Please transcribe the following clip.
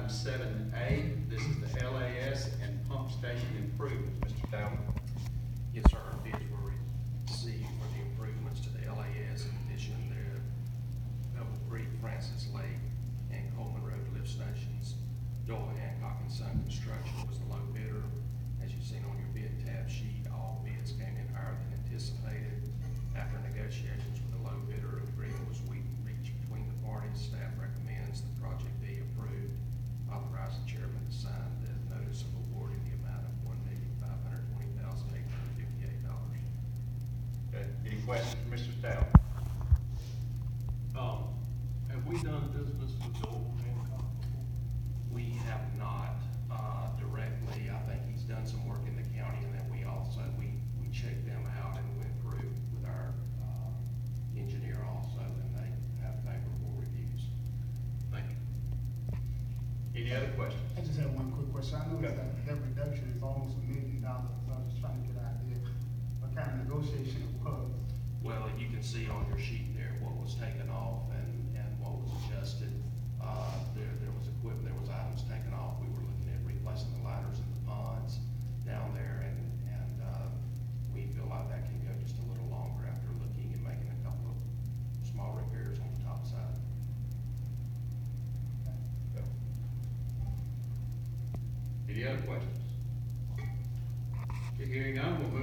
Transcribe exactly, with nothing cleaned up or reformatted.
item seven A. This is the L A S and pump station improvements. Mister Talbot. Yes, sir. Bids were received for the improvements to the L A S. In addition, the Pebble Creek, Francis Lake, and Coleman Road lift stations. Doyle Hancock and Son Construction was the low bidder. As you've seen on your bid tab sheet, all bids came in higher than anticipated. After negotiations with the low bidder, an agreement was we reached between the parties. Staff recommends the project be approved. Authorize the chairman to sign the notice of award in the amount of one million five hundred twenty thousand eight hundred fifty-eight dollars. Okay, any questions for Mister Stout? Um, have we done business with Doyle Hancock before? We have not, uh, directly. I think he's done some work in the county, and then we also, we, we checked them out and went through with our, uh, engineer also, and they have favorable reviews. Thank you. Any other questions? I just have one quick question. I know that that reduction is almost a million dollars, so I was just trying to get an idea what kind of negotiation it was. Well, you can see on your sheet there what was taken off and, and what was adjusted. Uh, there, there was equipment, there was items taken off. We were looking at replacing the ladders in the ponds down there, and, and, uh, we feel like that can go just a little longer after looking and making a couple of small repairs on the top side. Any other questions? Okay, hearing none, we'll